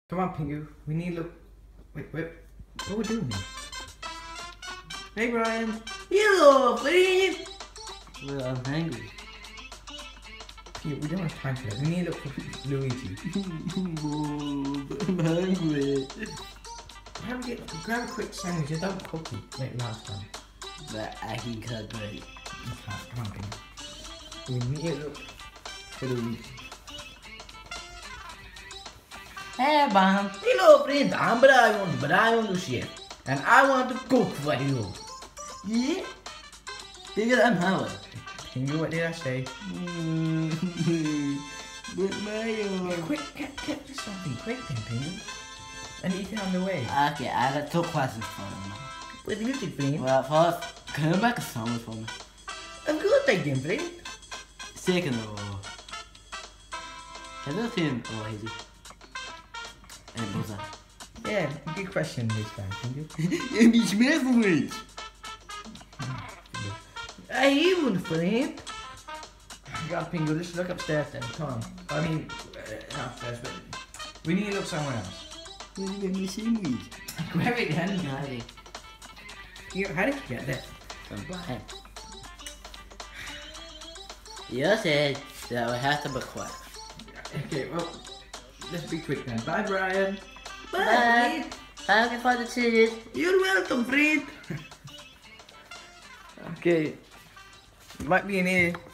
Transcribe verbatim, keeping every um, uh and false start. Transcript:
Come on, Pingu. We need to look. Wait, wait. What are we doing here? Hey, Brian. Hello, friend. Well, I'm hungry. Yeah, we don't have time for that. We need to look for Luigi. I'm hungry. Grab a, grab a quick sandwich. Just don't cook it like last time. But I can cook it. You can't. Come on, Pingu. We need to look for Luigi. Hey, Bam. Hello, friend. I'm Brian, Brian the chef. And I want to cook for you. Yeah? Because I'm hungry. Pingu, what did I say? But Mario. Yeah, quick, get, get this something quick then, Pingu. I need to on the way. Okay, I got two questions for you. What do you do, friend? Well, first, can you make a sandwich for me? I'm good, thank you, friend. Second of all, have you seen oh, Haley? And Boza? Yeah, good question this time, Pingu. Eu me mesmo, gente. Hey, you, friend. Yeah, Pingu, let's look upstairs then. Come on. I mean, uh, not upstairs, but we need to look somewhere else. Let me see me. Grab it, honey. Howdy. Here, how did you get that? From Brian. You said that we have to be quick. Okay, well, let's be quick then. Bye, Brian. Bye. Thank you for the cheese. You're welcome, friend. Okay. You might be in here